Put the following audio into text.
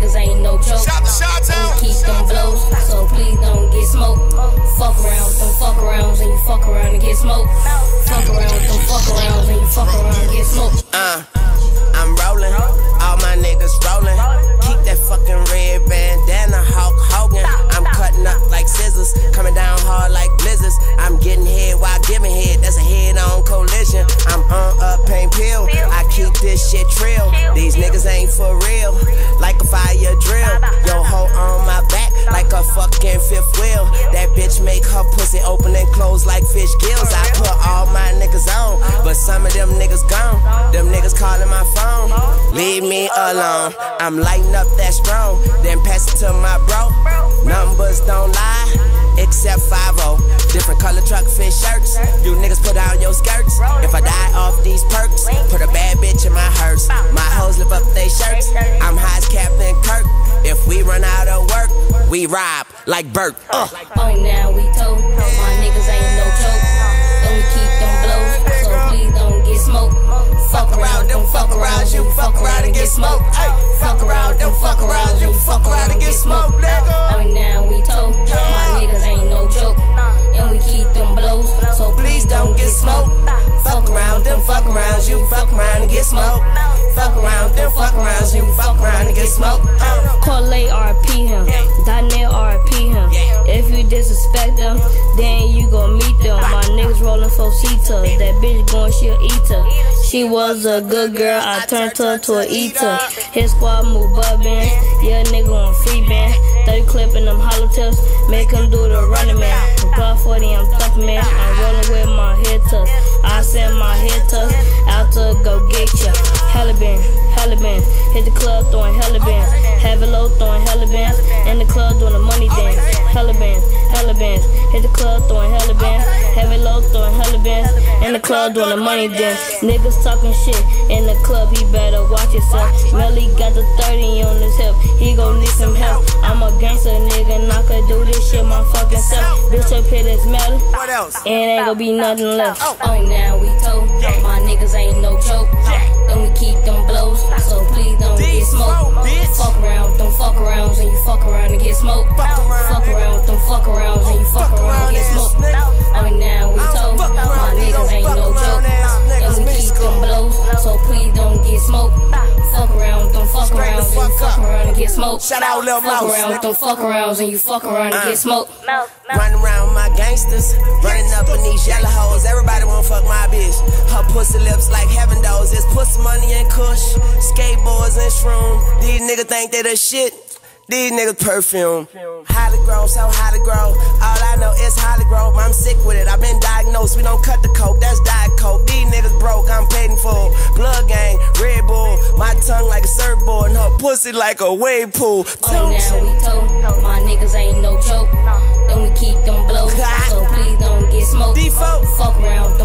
niggas ain't no joke. And we keep them blows, so please don't get smoked. Fuck around with them fuck arounds and you fuck around and get smoked. Fuck around with them fuck arounds and you fuck around and get smoked. I'm rolling, all my niggas rolling. Keep that fucking red bandana, Hulk Hogan. I'm cutting up like scissors, coming down hard like blizzards. I'm getting head while giving head, that's a head-on collision. I'm on a pain pill, I keep this shit trill. These niggas ain't for real, like a fire drill. Yo hoe on my back, like a fucking fifth wheel. That bitch make her pussy open and close like fish gills. I put all my niggas on, but some of them niggas gone. Them niggas calling my phone, leave me alone. I'm lighting up that strong, then pass it to my bro. Numbers don't lie, except 5-0. Different color truck fit shirts, you niggas put on your skirts. If I die off these perks, put a bad bitch in my hearse. My hoes lift up they shirts, I'm high as Captain Kirk. If we run out of work, we rob like Burt. Oh, now we told, my niggas ain't no joke. And we keep them blows, so please don't get smoked. Fuck around, them fuck around, you fuck around and get smoked. Fuck around, them fuck around, you fuck around and get smoked. Oh, now we told, my niggas ain't no joke. And we keep them blows, so please don't get smoked. Fuck around, them fuck arounds, you fuck around and get smoked. Fuck around, them fuck arounds, you fuck around and get smoked. Corley RP him, Donnell RP him. If you disrespect them, then you gon' meet them. My niggas rolling for Cita, that bitch going, she'll eat her. She was a good girl, I turned her to a eater. His squad move bubbin', yeah nigga on free band. 30 clip in them hollow tips, make him do the running man. Blood 40, I'm tough man, I'm rolling with my head tuck. I send my head tuck out to go get ya. Hella band, hit the club throwing hella bands. Have it low throwing hella bands, in the club doing the money dance. Hella bands, hit the club throwing hella bands. Have it low throwing hella bands, in the club doing the money dance. Niggas talking shit in the club, he better watch himself. Melly got the 30 on his hip, he gon' need some help. I'm a gangster nigga, and I could do this shit my fucking self. Bitch up here that's metal, and ain't gon' be nothing left. Oh, now we told, my niggas ain't no joke. And we keep them blows, so please don't get smoked. Fuck around with them fuck arounds and you fuck around and get smoked. Fuck around with them fuck arounds and you fuck around and get smoked. Oh, now we told, my niggas ain't no joke. And we keep them blows, so please don't get smoked. Fuck around with them fuck arounds and you fuck around and get smoked. Shout out Lil Mouse. Fuck around with them fuck arounds and you fuck around and get smoked. Running around with my gangsters, running up in these yellow hoes. Everybody wanna fuck my bitch. Her pussy lips like heaven doors. It's pussy money and kush, skateboards and shroom. These niggas think they the shit. These niggas perfume. Holly Grove, so Holly Grove. All I know is Holly Grove. I'm sick with it. I've been diagnosed. We don't cut the coke, that's Diet Coke. These niggas broke, I'm paid in full. Blood gang, Red Bull. My tongue like a surfboard and her pussy like a wave pool. Oh, now we told, my niggas ain't no joke. And we keep them blows, so please don't get smoked. Fuck around.